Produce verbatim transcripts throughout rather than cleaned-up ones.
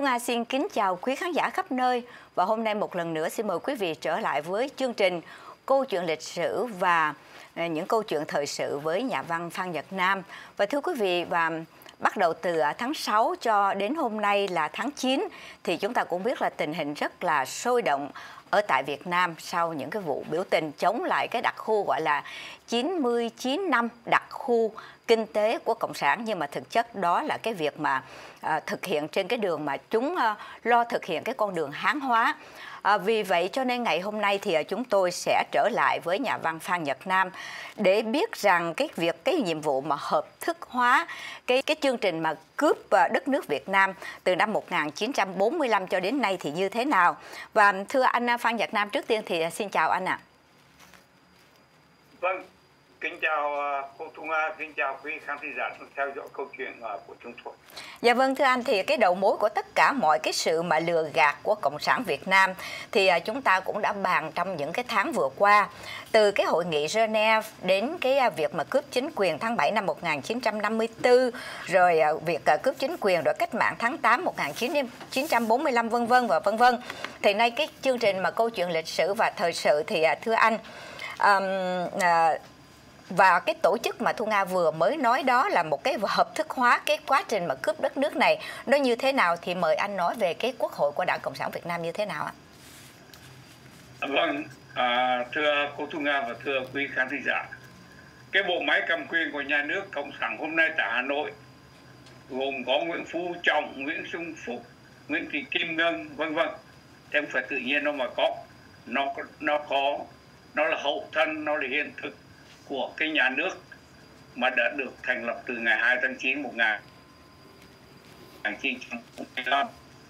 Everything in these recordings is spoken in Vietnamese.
Thu Nga xin kính chào quý khán giả khắp nơi và hôm nay một lần nữa xin mời quý vị trở lại với chương trình Câu chuyện lịch sử và những câu chuyện thời sự với nhà văn Phan Nhật Nam. Và thưa quý vị, và bắt đầu từ tháng sáu cho đến hôm nay là tháng chín thì chúng ta cũng biết là tình hình rất là sôi động ở tại Việt Nam sau những cái vụ biểu tình chống lại cái đặc khu gọi là chín mươi chín năm đặc khu kinh tế của Cộng sản, nhưng mà thực chất đó là cái việc mà à, thực hiện trên cái đường mà chúng à, lo thực hiện cái con đường Hán hóa. À, vì vậy cho nên ngày hôm nay thì chúng tôi sẽ trở lại với nhà văn Phan Nhật Nam để biết rằng cái việc cái nhiệm vụ mà hợp thức hóa cái cái chương trình mà cướp đất nước Việt Nam từ năm một nghìn chín trăm bốn mươi lăm cho đến nay thì như thế nào. Và thưa anh Phan Nhật Nam, trước tiên thì xin chào anh ạ. À. Vâng, kính chào cô Thu Nga, kính chào quý khán giả theo dõi câu chuyện của chúng tôi. Dạ vâng, thưa anh, thì cái đầu mối của tất cả mọi cái sự mà lừa gạt của Cộng sản Việt Nam thì chúng ta cũng đã bàn trong những cái tháng vừa qua. Từ cái hội nghị Geneva đến cái việc mà cướp chính quyền tháng bảy năm một nghìn chín trăm năm mươi tư, rồi việc cướp chính quyền rồi cách mạng tháng tám một nghìn chín trăm bốn mươi lăm vân vân và vân vân. Thì nay cái chương trình mà câu chuyện lịch sử và thời sự thì thưa anh, um, uh, và cái tổ chức mà Thu Nga vừa mới nói đó là một cái hợp thức hóa cái quá trình mà cướp đất nước này nó như thế nào, thì mời anh nói về cái Quốc hội của Đảng Cộng sản Việt Nam như thế nào ạ? Vâng, à, thưa cô Thu Nga và thưa quý khán giả, cái bộ máy cầm quyền của nhà nước Cộng sản hôm nay tại Hà Nội gồm có Nguyễn Phú Trọng, Nguyễn Xuân Phúc, Nguyễn Thị Kim Ngân vân vân, thì không phải tự nhiên đâu mà có, nó nó có nó là hậu thân, nó là hiện thực của cái nhà nước mà đã được thành lập từ ngày hai tháng chín một nghìn chín trăm bốn mươi lăm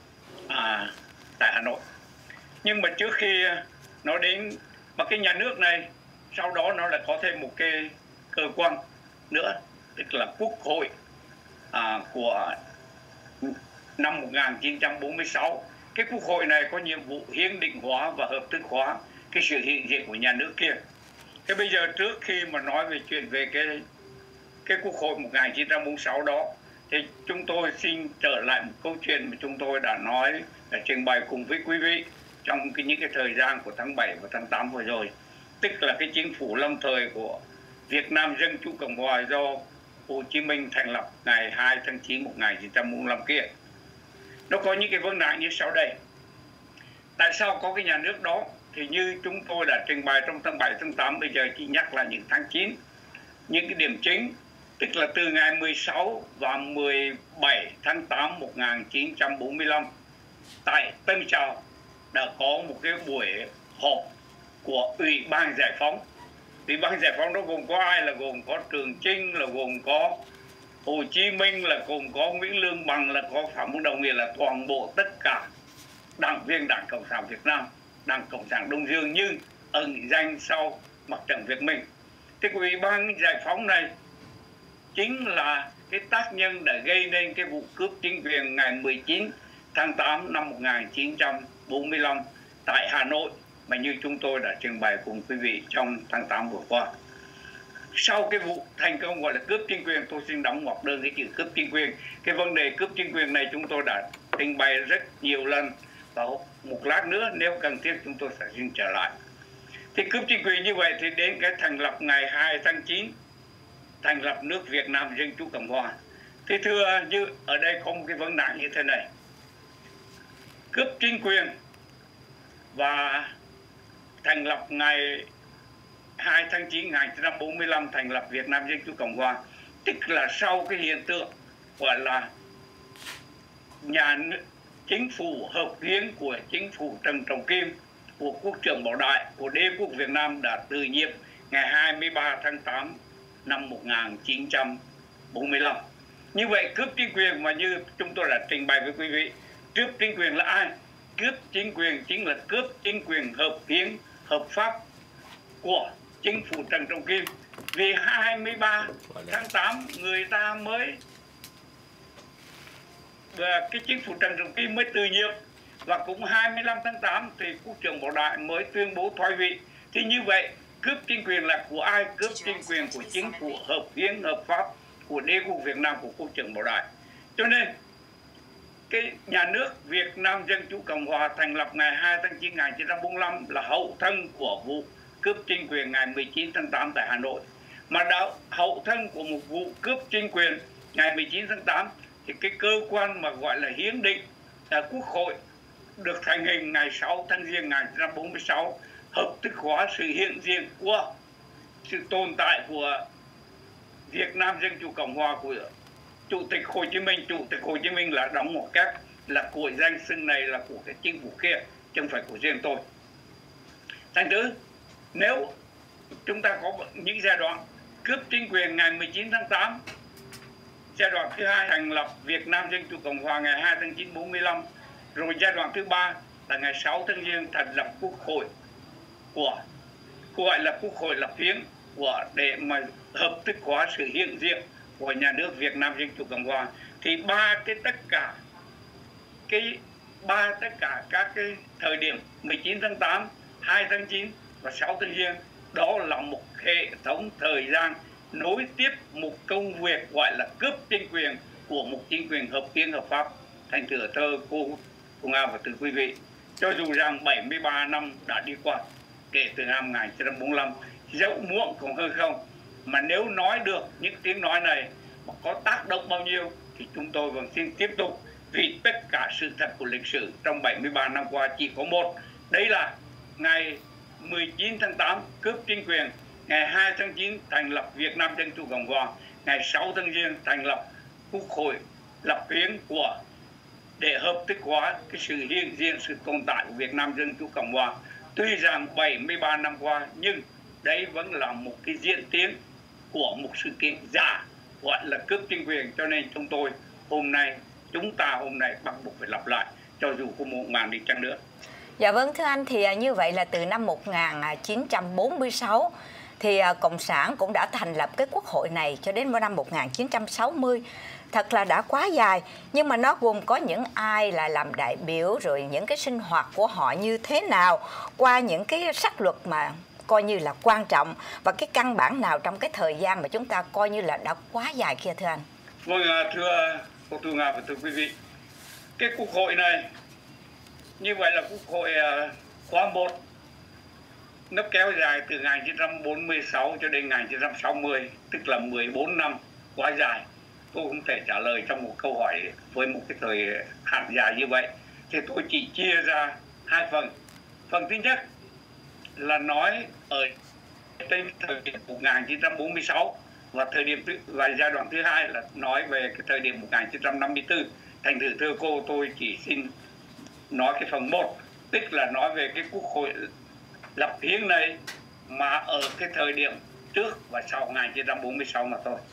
à, tại Hà Nội. Nhưng mà trước khi nó đến mà cái nhà nước này, sau đó nó lại có thêm một cái cơ quan nữa, tức là Quốc hội à, của năm một nghìn chín trăm bốn mươi sáu. Cái Quốc hội này có nhiệm vụ hiến định hóa và hợp thức hóa cái sự hiện diện của nhà nước kia. Thế bây giờ trước khi mà nói về chuyện về cái cái Quốc hội một nghìn chín trăm bốn mươi sáu đó, thì chúng tôi xin trở lại một câu chuyện mà chúng tôi đã nói, đã trình bày cùng với quý vị trong cái, những cái thời gian của tháng bảy và tháng tám vừa rồi. Tức là cái chính phủ lâm thời của Việt Nam Dân Chủ Cộng Hòa do Hồ Chí Minh thành lập ngày hai tháng chín một nghìn chín trăm bốn mươi lăm kia. Nó có những cái vấn nạn như sau đây. Tại sao có cái nhà nước đó? Thì như chúng tôi đã trình bày trong tháng bảy, tháng tám, bây giờ chỉ nhắc là những tháng chín. Những cái điểm chính, tức là từ ngày mười sáu và mười bảy tháng tám một nghìn chín trăm bốn mươi lăm, tại Tân Trào đã có một cái buổi họp của Ủy ban Giải phóng. Ủy ban Giải phóng đó gồm có ai? Là gồm có Trường Chinh, là gồm có Hồ Chí Minh, là gồm có Nguyễn Lương Bằng, là có Phạm Văn Đồng, nghĩa là toàn bộ tất cả đảng viên Đảng Cộng sản Việt Nam, Đảng Cộng sản Đông Dương, nhưng ẩn danh sau Mặt trận Việt Minh. Thì Ủy ban Giải phóng này chính là cái tác nhân đã gây nên cái vụ cướp chính quyền ngày mười chín tháng tám năm một nghìn chín trăm bốn mươi lăm tại Hà Nội, mà như chúng tôi đã trình bày cùng quý vị trong tháng tám vừa qua. Sau cái vụ thành công gọi là cướp chính quyền, tôi xin đóng ngoặc đơn cái chữ cướp chính quyền. Cái vấn đề cướp chính quyền này chúng tôi đã trình bày rất nhiều lần, và một lát nữa nếu cần thiết chúng tôi sẽ xin trở lại. Thì cướp chính quyền như vậy thì đến cái thành lập ngày hai tháng chín, thành lập nước Việt Nam Dân Chủ Cộng Hòa. Thì thưa, như ở đây có một cái vấn nạn như thế này. Cướp chính quyền và thành lập ngày hai tháng chín một nghìn chín trăm bốn mươi lăm, thành lập Việt Nam Dân Chủ Cộng Hòa, tức là sau cái hiện tượng gọi là nhà chính phủ hợp hiến của chính phủ Trần Trọng Kim, của Quốc trưởng Bảo Đại, của Đế quốc Việt Nam đã từ nhiệm ngày hai mươi ba tháng tám năm một nghìn chín trăm bốn mươi lăm. Như vậy cướp chính quyền mà như chúng tôi đã trình bày với quý vị, cướp chính quyền là ai? Cướp chính quyền chính là cướp chính quyền hợp hiến, hợp pháp của chính phủ Trần Trọng Kim. Vì hai mươi ba tháng tám người ta mới và cái chính phủ Trần Trọng Kim mới từ nhiệm, và cũng hai mươi lăm tháng tám thì Quốc trưởng Bảo Đại mới tuyên bố thoái vị. Thì như vậy cướp chính quyền là của ai? Cướp chính quyền của chính phủ hợp hiến hợp pháp của Đế quốc Việt Nam, của Quốc trưởng Bảo Đại. Cho nên cái nhà nước Việt Nam Dân Chủ Cộng Hòa thành lập ngày hai tháng chín năm một nghìn chín trăm bốn mươi lăm là hậu thân của vụ cướp chính quyền ngày mười chín tháng tám tại Hà Nội. Mà đã hậu thân của một vụ cướp chính quyền ngày mười chín tháng tám thì cái cơ quan mà gọi là hiến định là Quốc hội được thành hình ngày sáu tháng Giêng năm một nghìn chín trăm bốn mươi sáu, hợp thức hóa sự hiện diện của sự tồn tại của Việt Nam Dân Chủ Cộng Hòa của Chủ tịch Hồ Chí Minh. Chủ tịch Hồ Chí Minh là đóng một cách là của danh xưng này là của cái chính phủ kia, chứ không phải của riêng tôi. Thành thứ, nếu chúng ta có những giai đoạn cướp chính quyền ngày mười chín tháng tám, giai đoạn thứ hai thành lập Việt Nam Dân Chủ Cộng Hòa ngày hai tháng chín bốn mươi lăm, rồi giai đoạn thứ ba là ngày sáu tháng Giêng thành lập Quốc hội của gọi là Quốc hội lập hiến của để mà hợp thức hóa sự hiện diện của nhà nước Việt Nam Dân Chủ Cộng Hòa. Thì ba cái tất cả cái ba tất cả các cái thời điểm mười chín tháng tám, hai tháng chín và sáu tháng Giêng đó là một hệ thống thời gian nối tiếp một công việc gọi là cướp chính quyền của một chính quyền hợp hiến hợp pháp. Thành thử thơ cô cô Nga và thưa quý vị, cho dù rằng bảy mươi ba năm đã đi qua kể từ năm một nghìn chín trăm bốn mươi lăm, dẫu muộn cũng hơi không, mà nếu nói được những tiếng nói này mà có tác động bao nhiêu thì chúng tôi vẫn xin tiếp tục, vì tất cả sự thật của lịch sử trong bảy mươi ba năm qua chỉ có một, đấy là ngày mười chín tháng tám cướp chính quyền, ngày hai tháng chín thành lập Việt Nam Dân Chủ Cộng Hòa, ngày sáu tháng Giêng thành lập Quốc hội lập hiến của để hợp thức hóa cái sự hiện diện, sự tồn tại của Việt Nam Dân Chủ Cộng Hòa. Tuy rằng bảy mươi ba năm qua nhưng đấy vẫn là một cái diễn tiến của một sự kiện giả gọi là cướp chính quyền, cho nên chúng tôi hôm nay chúng ta hôm nay bắt buộc phải lặp lại cho dù có một ngàn đi chăng nữa. Dạ vâng, thưa anh, thì như vậy là từ năm một nghìn chín trăm bốn mươi sáu thì Cộng sản cũng đã thành lập cái quốc hội này cho đến năm một nghìn chín trăm sáu mươi. Thật là đã quá dài, nhưng mà nó gồm có những ai là làm đại biểu, rồi những cái sinh hoạt của họ như thế nào, qua những cái sách luật mà coi như là quan trọng, và cái căn bản nào trong cái thời gian mà chúng ta coi như là đã quá dài kia, thưa anh? Vâng, thưa cô Thu Nga và thưa quý vị, cái quốc hội này như vậy là quốc hội khóa một, nó kéo dài từ một nghìn chín trăm bốn mươi sáu cho đến một nghìn chín trăm sáu mươi, tức là mười bốn năm, quá dài. Tôi không thể trả lời trong một câu hỏi với một cái thời hạn dài như vậy, thì tôi chỉ chia ra hai phần. Phần thứ nhất là nói ở trên thời điểm một nghìn chín trăm bốn mươi sáu, và thời điểm và giai đoạn thứ hai là nói về cái thời điểm một nghìn chín trăm năm mươi tư. Thành thử thưa cô, tôi chỉ xin nói cái phần một, tức là nói về cái quốc hội lập hiến này mà ở cái thời điểm trước và sau một nghìn chín trăm bốn mươi sáu mà thôi.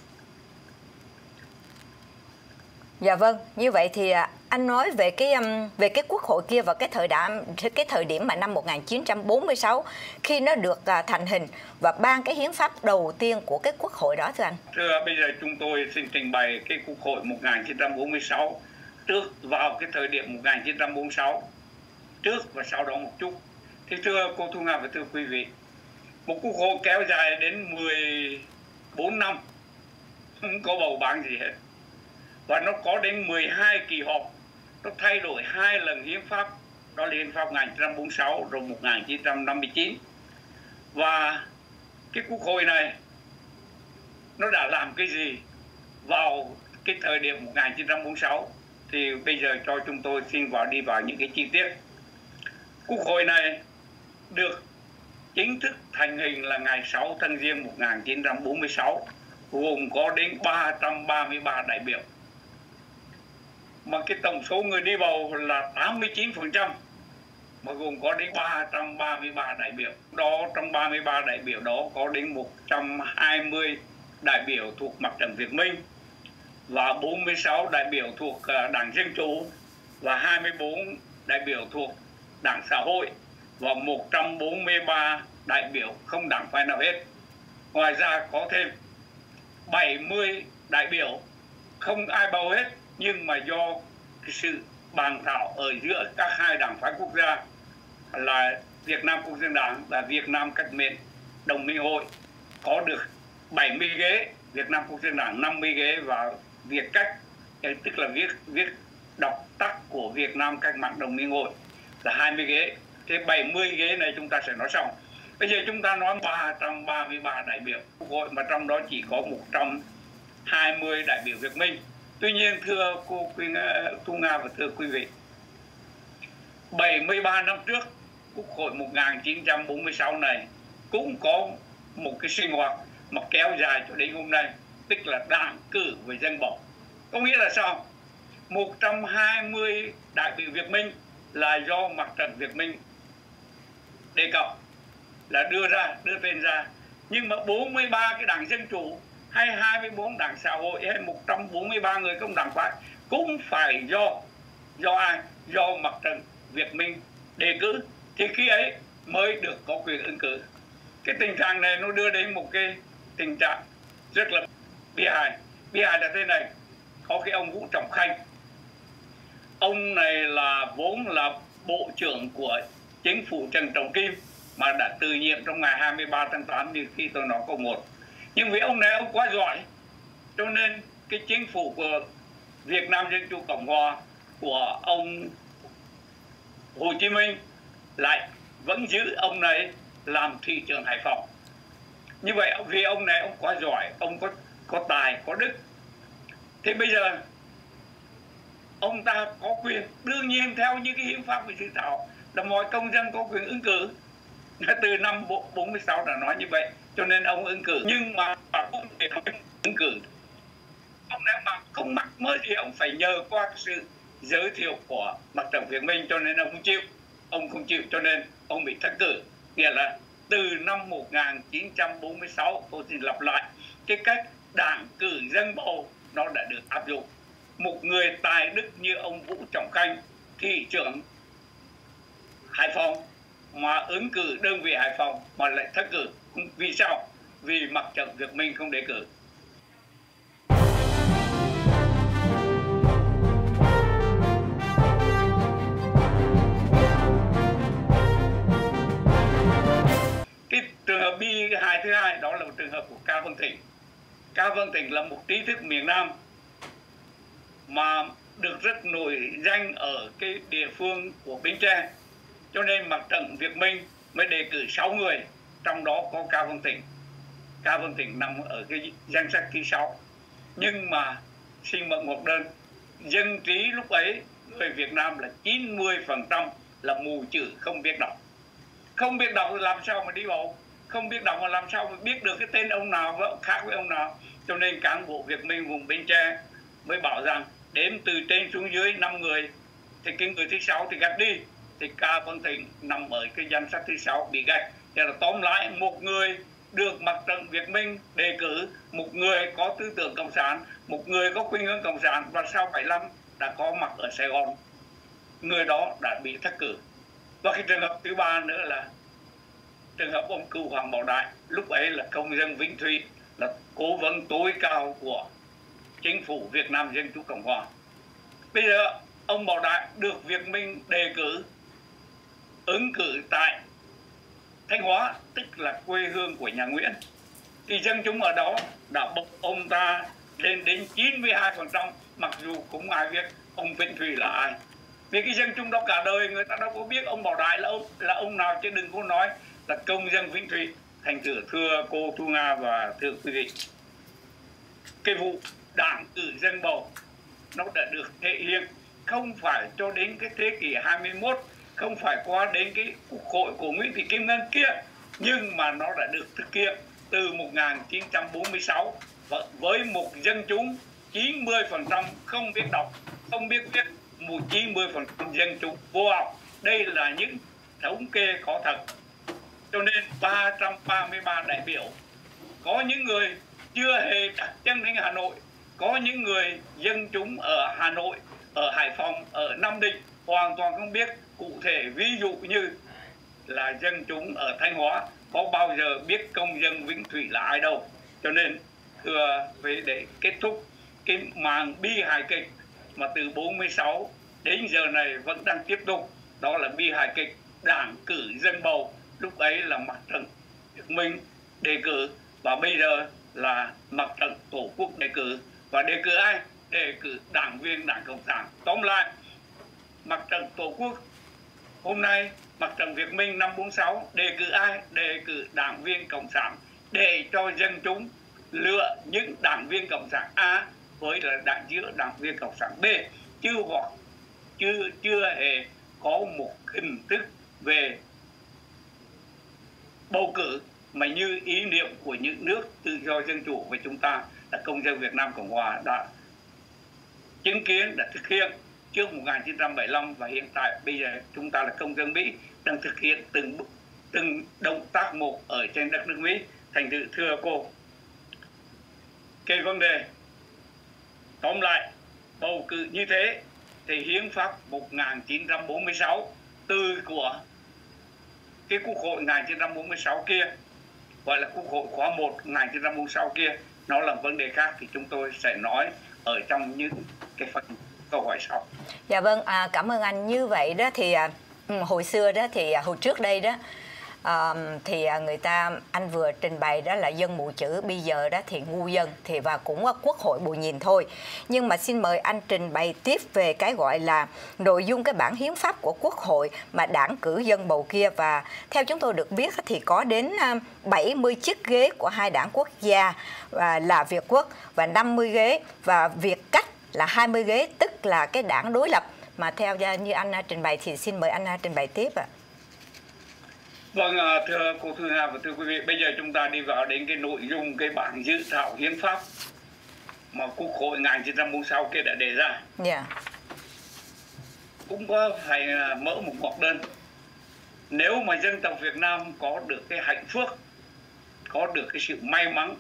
Dạ vâng, như vậy thì anh nói về cái về cái quốc hội kia và cái thời điểm cái thời điểm mà năm một nghìn chín trăm bốn mươi sáu khi nó được thành hình và ban cái hiến pháp đầu tiên của cái quốc hội đó, thưa anh. Thưa, bây giờ chúng tôi xin trình bày cái quốc hội một nghìn chín trăm bốn mươi sáu trước vào cái thời điểm một nghìn chín trăm bốn mươi sáu, trước và sau đó một chút. Thì thưa cô Thu Nga và thưa quý vị, một quốc hội kéo dài đến mười bốn năm, không có bầu ban gì hết, và nó có đến mười hai kỳ họp, nó thay đổi hai lần hiến pháp, đó là hiến pháp một nghìn chín trăm bốn mươi sáu rồi một nghìn chín trăm năm mươi chín. Và cái quốc hội này nó đã làm cái gì vào cái thời điểm một nghìn chín trăm bốn mươi sáu, thì bây giờ cho chúng tôi xin vào đi vào những cái chi tiết. Quốc hội này được chính thức thành hình là ngày sáu tháng Giêng một nghìn chín trăm bốn mươi sáu, gồm có đến ba trăm ba mươi ba đại biểu, mà cái tổng số người đi bầu là tám mươi chín phần trăm, mà gồm có đến ba trăm ba mươi ba đại biểu. Đó, trong ba mươi ba đại biểu đó có đến một trăm hai mươi đại biểu thuộc Mặt trận Việt Minh, và bốn mươi sáu đại biểu thuộc Đảng Dân Chủ, và hai mươi bốn đại biểu thuộc Đảng Xã Hội, và một trăm bốn mươi ba đại biểu không đảng phái nào hết. Ngoài ra có thêm bảy mươi đại biểu không ai bầu hết, nhưng mà do cái sự bàn thảo ở giữa các hai đảng phái quốc gia là Việt Nam Quốc dân Đảng và Việt Nam Cách Mệnh Đồng Minh Hội có được bảy mươi ghế, Việt Nam Quốc dân Đảng năm mươi ghế, và Việt Cách tức là Việt Việt độc tắc của Việt Nam Cách mạng Đồng Minh Hội là hai mươi ghế. Thế bảy mươi ghế này chúng ta sẽ nói xong. Bây giờ chúng ta nói ba trăm ba mươi ba đại biểu Quốc hội mà trong đó chỉ có một trăm hai mươi đại biểu Việt Minh. Tuy nhiên thưa cô Thu Nga và thưa quý vị, bảy mươi ba năm trước Quốc hội một nghìn chín trăm bốn mươi sáu này cũng có một cái sinh hoạt mà kéo dài cho đến hôm nay, tức là đảng cử với dân bầu. Có nghĩa là sao? một trăm hai mươi đại biểu Việt Minh là do Mặt trận Việt Minh đề cập, là đưa ra, đưa tên ra. Nhưng mà bốn mươi ba cái đảng Dân Chủ hay hai mươi bốn đảng xã hội hay một trăm bốn mươi ba người công đảng phái cũng phải do do ai? Do Mặt trận Việt Minh đề cử, thì khi ấy mới được có quyền ứng cử. Cái tình trạng này nó đưa đến một cái tình trạng rất là bi hài. Bi hài là thế này: có cái ông Vũ Trọng Khanh, ông này là vốn là bộ trưởng của chính phủ Trần Trọng Kim mà đã từ nhiệm trong ngày hai mươi ba tháng tám như khi tôi nói câu một. Nhưng vì ông này ông quá giỏi, cho nên cái chính phủ của Việt Nam Dân Chủ Cộng Hòa của ông Hồ Chí Minh lại vẫn giữ ông này làm thị trưởng Hải Phòng. Như vậy vì ông này ông quá giỏi, ông có có tài, có đức. Thế bây giờ ông ta có quyền, đương nhiên theo như cái hiến pháp của dự thảo là mọi công dân có quyền ứng cử. Từ năm bốn mươi sáu đã nói như vậy, cho nên ông ứng cử. Nhưng mà cũng để ứng cử, ông này mà không mắc mớ gì, ông phải nhờ qua cái sự giới thiệu của Mặt trận Việt Minh, cho nên ông không chịu. Ông không chịu cho nên ông bị thất cử. Nghĩa là từ năm một nghìn chín trăm bốn mươi sáu, tôi xin lặp lại, cái cách đảng cử dân bầu nó đã được áp dụng. Một người tài đức như ông Vũ Trọng Khanh, thị trưởng Hải Phòng, mà ứng cử đơn vị Hải Phòng mà lại thất cử. Vì sao? Vì Mặt trận Việt Minh không đề cử. Cái trường hợp bi hài thứ hai đó là một trường hợp của Cao Văn Thịnh. Cao Văn Thịnh là một trí thức miền Nam mà được rất nổi danh ở cái địa phương của Bến Tre, cho nên Mặt trận Việt Minh mới đề cử sáu người, trong đó có Cao Văn Thịnh. Cao Văn Thịnh nằm ở cái danh sách thứ sáu. Nhưng mà xin mượn một đơn, dân trí lúc ấy người Việt Nam là chín mươi phần trăm là mù chữ, không biết đọc. Không biết đọc thì làm sao mà đi bầu? Không biết đọc mà làm sao mà biết được cái tên ông nào khác với ông nào? Cho nên cán bộ Việt Minh vùng Bến Tre mới bảo rằng đếm từ trên xuống dưới năm người, thì cái người thứ sáu thì gạch đi, thì Cao Văn Thịnh nằm ở cái danh sách thứ sáu bị gạch. Thế là tóm lại một người được Mặt trận Việt Minh đề cử, một người có tư tưởng cộng sản, một người có khuynh hướng cộng sản, và sau bảy mươi lăm đã có mặt ở Sài Gòn, người đó đã bị thất cử. Và cái trường hợp thứ ba nữa là trường hợp ông cựu Hoàng Bảo Đại, lúc ấy là công dân Vĩnh Thụy, là cố vấn tối cao của chính phủ Việt Nam Dân Chủ Cộng Hòa. Bây giờ ông Bảo Đại được Việt Minh đề cử ứng cử tại Thanh Hóa, tức là quê hương của nhà Nguyễn, thì dân chúng ở đó đã bốc ông ta lên đến chín mươi hai phần trăm, mặc dù cũng ai biết ông Vĩnh Thụy là ai. Vì cái dân chúng đó cả đời người ta đâu có biết ông Bảo Đại là ông, là ông nào, chứ đừng có nói là công dân Vĩnh Thụy. Thành thử thưa cô Thu Nga và thưa quý vị, cái vụ đảng cử dân bầu nó đã được thể hiện không phải cho đến cái thế kỷ hai mươi mốt, không phải qua đến cái quốc hội của Nguyễn Thị Kim Ngân kia, nhưng mà nó đã được thực hiện từ một nghìn chín trăm bốn mươi sáu và với một dân chúng chín mươi phần trăm không biết đọc, không biết viết, một chín mươi phần trăm dân chúng vô học. Đây là những thống kê có thật. Cho nên ba trăm ba mươi ba đại biểu, có những người chưa hề đặt chân đến Hà Nội, có những người dân chúng ở Hà Nội, ở Hải Phòng, ở Nam Định hoàn toàn không biết. Cụ thể ví dụ như là dân chúng ở Thanh Hóa có bao giờ biết công dân Vĩnh Thụy là ai đâu. Cho nên thưa về để kết thúc cái màn bi hài kịch mà từ bốn mươi sáu đến giờ này vẫn đang tiếp tục, đó là bi hài kịch đảng cử dân bầu. Lúc ấy là Mặt trận Việt Minh đề cử và bây giờ là Mặt trận Tổ quốc đề cử. Và đề cử ai? đề cử đảng viên Đảng Cộng sản. Tóm lại, Mặt trận Tổ quốc hôm nay, Mặt trận Việt Minh năm bốn sáu đề cử ai? Đề cử đảng viên Cộng sản để cho dân chúng lựa những đảng viên Cộng sản A với là đại giữa đảng viên Cộng sản B, chưa hoặc chưa chưa hề có một hình thức về bầu cử mà như ý niệm của những nước tự do dân chủ và chúng ta là công dân Việt Nam Cộng Hòa đã chứng kiến, đã thực hiện trước một nghìn chín trăm bảy mươi lăm, và hiện tại bây giờ chúng ta là công dân Mỹ đang thực hiện từng từng động tác một ở trên đất nước Mỹ. Thành thử thưa cô, cái vấn đề tóm lại bầu cử như thế thì hiến pháp một nghìn chín trăm bốn mươi sáu từ của cái quốc hội một nghìn chín trăm bốn mươi sáu kia, gọi là quốc hội khóa một một nghìn chín trăm bốn mươi sáu kia, nó là vấn đề khác, thì chúng tôi sẽ nói ở trong những cái phần câu hỏi sau. Dạ vâng, à, cảm ơn anh. Như vậy đó thì à, hồi xưa đó thì à, hồi trước đây đó à, thì à, người ta anh vừa trình bày đó là dân mù chữ, bây giờ đó thì ngu dân, thì và cũng có quốc hội bù nhìn thôi. Nhưng mà xin mời anh trình bày tiếp về cái gọi là nội dung cái bản hiến pháp của quốc hội mà đảng cử dân bầu kia. Và theo chúng tôi được biết thì có đến bảy mươi chiếc ghế của hai đảng quốc gia là Việt Quốc và năm mươi ghế, và Việt Cách là hai mươi ghế, tức là cái đảng đối lập. Mà theo như anh trình bày thì xin mời anh trình bày tiếp ạ. Vâng, thưa cô Thu Nga và thưa quý vị, bây giờ chúng ta đi vào đến cái nội dung cái bản dự thảo hiến pháp mà Quốc hội một nghìn chín trăm bốn mươi sáu kia đã đề ra. Yeah. Cũng có phải mở một ngoặc đơn. Nếu mà dân tộc Việt Nam có được cái hạnh phúc, có được cái sự may mắn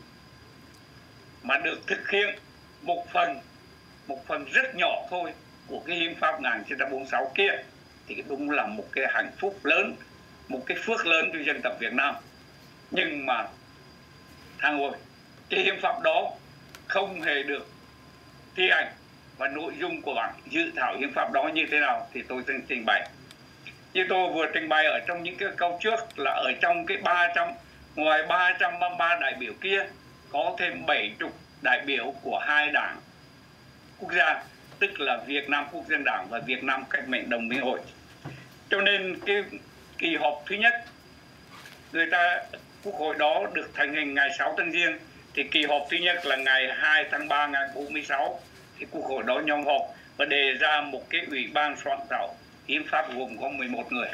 mà được thực hiện một phần, một phần rất nhỏ thôi của cái hiến pháp một nghìn chín trăm bốn mươi sáu kia, thì đúng là một cái hạnh phúc lớn, một cái phước lớn cho dân tộc Việt Nam. Nhưng mà thang ơi, cái hiến pháp đó không hề được thi hành, và nội dung của bản dự thảo hiến pháp đó như thế nào thì tôi xin trình bày. Như tôi vừa trình bày ở trong những cái câu trước là ở trong cái ba trăm, ngoài ba trăm ba mươi ba đại biểu kia có thêm bảy mươi đại biểu của hai đảng quốc gia, tức là Việt Nam Quốc dân Đảng và Việt Nam Cách mệnh Đồng Minh Hội. Cho nên cái kỳ họp thứ nhất, người ta quốc hội đó được thành hình ngày sáu tháng Giêng, thì kỳ họp thứ nhất là ngày hai tháng ba năm bốn mươi sáu, thì quốc hội đó nhóm họp và đề ra một cái ủy ban soạn thảo hiến pháp gồm có mười một người.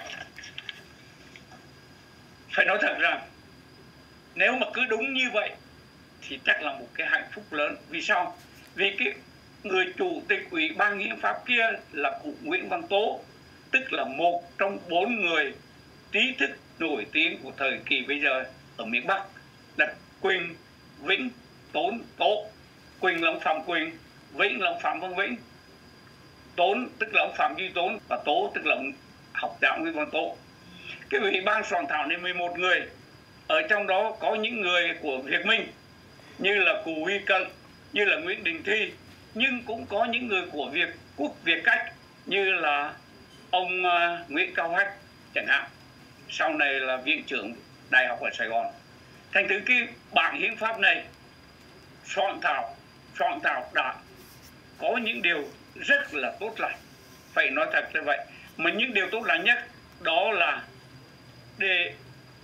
Phải nói thật rằng nếu mà cứ đúng như vậy thì chắc là một cái hạnh phúc lớn. Vì sao? Vì cái người chủ tịch ủy ban hiến pháp kia là cụ Nguyễn Văn Tố, tức là một trong bốn người trí thức nổi tiếng của thời kỳ bây giờ ở miền Bắc, là Quỳnh, Vĩnh, Tốn, Tố. Quỳnh là ông Phạm Quỳnh, Vĩnh là ông Phạm Văn Vĩnh, Tốn tức là ông Phạm Duy Tốn, và Tố tức là ông học giả Nguyễn Văn Tố. Cái ủy ban soạn thảo này mười một người, ở trong đó có những người của Việt Minh như là Cù Huy Cận, như là Nguyễn Đình Thi, nhưng cũng có những người của Việt Quốc, Việt Cách như là ông uh, Nguyễn Cao Hách chẳng hạn, sau này là viện trưởng đại học ở Sài Gòn. Thành thử cái bản hiến pháp này soạn thảo soạn thảo đã có những điều rất là tốt lành, phải nói thật như vậy. Mà những điều tốt lành nhất đó là để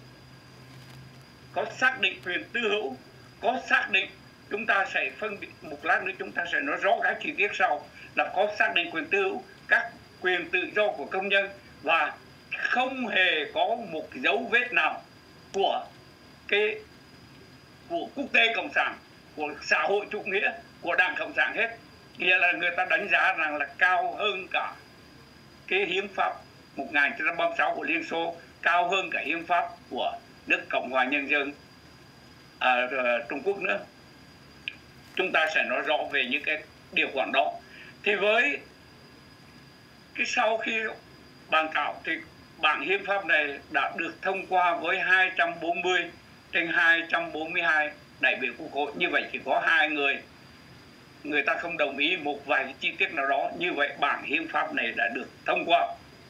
có xác định quyền tư hữu, có xác định, chúng ta sẽ phân biệt một lát nữa, chúng ta sẽ nói rõ các chi tiết sau, là có xác định quyền tư hữu, các quyền tự do của công nhân, và không hề có một dấu vết nào của cái của quốc tế cộng sản, của xã hội chủ nghĩa, của Đảng Cộng sản hết. Nghĩa là người ta đánh giá rằng là cao hơn cả cái hiến pháp một nghìn chín trăm ba mươi sáu của Liên Xô, cao hơn cả hiến pháp của nước Cộng hòa Nhân dân à, Trung Quốc nữa. Chúng ta sẽ nói rõ về những cái điều khoản đó. Thì với cái sau khi bàn thảo thì bản hiến pháp này đã được thông qua với hai trăm bốn mươi trên hai trăm bốn mươi hai đại biểu quốc hội. Như vậy chỉ có hai người người ta không đồng ý một vài cái chi tiết nào đó, như vậy bản hiến pháp này đã được thông qua.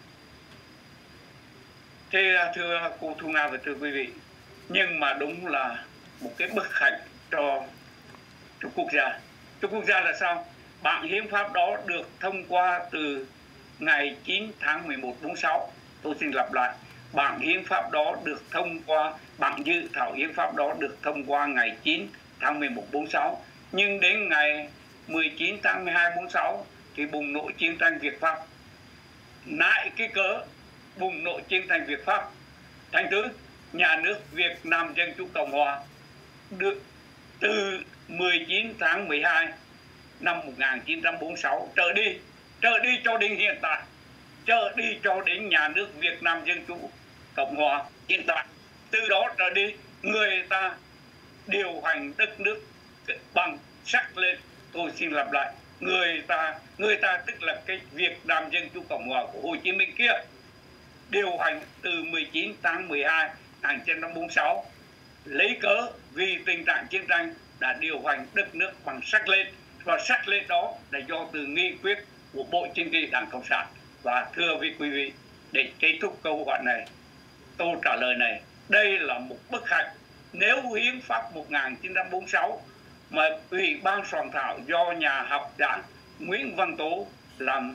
Thế thưa cô Thu Nga và thưa quý vị, nhưng mà đúng là một cái bất hạnh cho cho quốc gia. Cho quốc gia là sao? Bản hiến pháp đó được thông qua từ ngày chín tháng mười một bốn sáu. Tôi xin lặp lại. Bản hiến pháp đó được thông qua, bản dự thảo hiến pháp đó được thông qua ngày chín tháng mười một bốn sáu. Nhưng đến ngày mười chín tháng mười hai bốn sáu thì bùng nổ chiến tranh Việt Pháp. Nại cái cớ bùng nổ chiến tranh Việt Pháp, thành thứ nhà nước Việt Nam Dân Chủ Cộng Hòa được từ mười chín tháng mười hai năm một nghìn chín trăm bốn mươi sáu trở đi, trở đi cho đến hiện tại, trở đi cho đến nhà nước Việt Nam Dân Chủ Cộng Hòa hiện tại. Từ đó trở đi, người ta điều hành đất nước bằng sắc lên. Tôi xin lặp lại, người ta người ta tức là cái Việt Nam Dân Chủ Cộng Hòa của Hồ Chí Minh kia điều hành từ mười chín tháng mười hai năm một nghìn chín trăm bốn mươi sáu, lấy cớ vì tình trạng chiến tranh đã điều hành đất nước bằng sắc lên, và sắc lên đó là do từ nghị quyết của Bộ Chính trị Đảng Cộng sản. Và thưa với quý vị, để kết thúc câu hỏi này, tôi trả lời này, đây là một bất hạnh. Nếu hiến pháp một nghìn chín trăm bốn mươi sáu mà Ủy ban soạn thảo do nhà học giả Nguyễn Văn Tố làm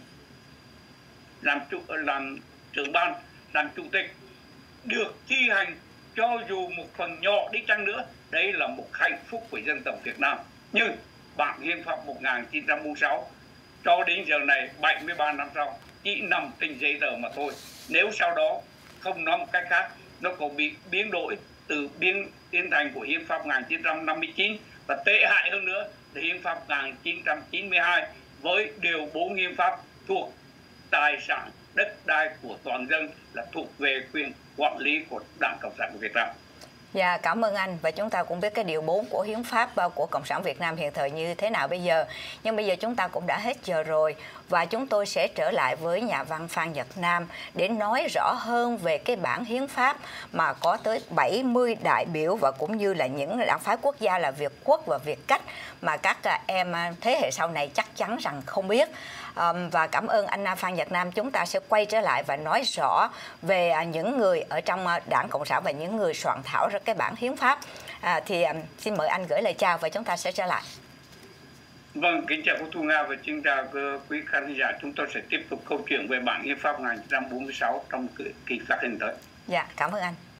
làm chủ, làm trưởng ban, làm chủ tịch, được thi hành cho dù một phần nhỏ đi chăng nữa, đây là một hạnh phúc của dân tộc Việt Nam. Nhưng bản hiến pháp một nghìn chín trăm bốn mươi sáu cho đến giờ này, bảy mươi ba năm sau, chỉ nằm trên giấy tờ mà thôi. Nếu sau đó không nói một cách khác, nó còn bị biến đổi từ biến tiến thành của hiến pháp một nghìn chín trăm năm mươi chín, và tệ hại hơn nữa là hiến pháp một nghìn chín trăm chín mươi hai với điều bốn hiến pháp thuộc tài sản đất đai của toàn dân, là thuộc về quyền quản lý của Đảng Cộng sản của Việt Nam. Dạ, cảm ơn anh. Và chúng ta cũng biết cái điều bốn của hiến pháp của Cộng sản Việt Nam hiện thời như thế nào bây giờ. Nhưng bây giờ chúng ta cũng đã hết giờ rồi, và chúng tôi sẽ trở lại với nhà văn Phan Nhật Nam để nói rõ hơn về cái bản hiến pháp mà có tới bảy mươi đại biểu và cũng như là những đảng phái quốc gia là Việt Quốc và Việt Cách mà các em thế hệ sau này chắc chắn rằng không biết. Um, và cảm ơn anh Phan Nhật Nam. Chúng ta sẽ quay trở lại và nói rõ về uh, những người ở trong uh, Đảng Cộng sản và những người soạn thảo ra cái bản hiến pháp. À, thì um, xin mời anh gửi lời chào và chúng ta sẽ trở lại. Vâng, kính chào cô Thu Nga và xin chào quý khán giả. Chúng tôi sẽ tiếp tục câu chuyện về bản hiến pháp một nghìn chín trăm bốn mươi sáu trong kỳ phát hình tới. Dạ, cảm ơn anh.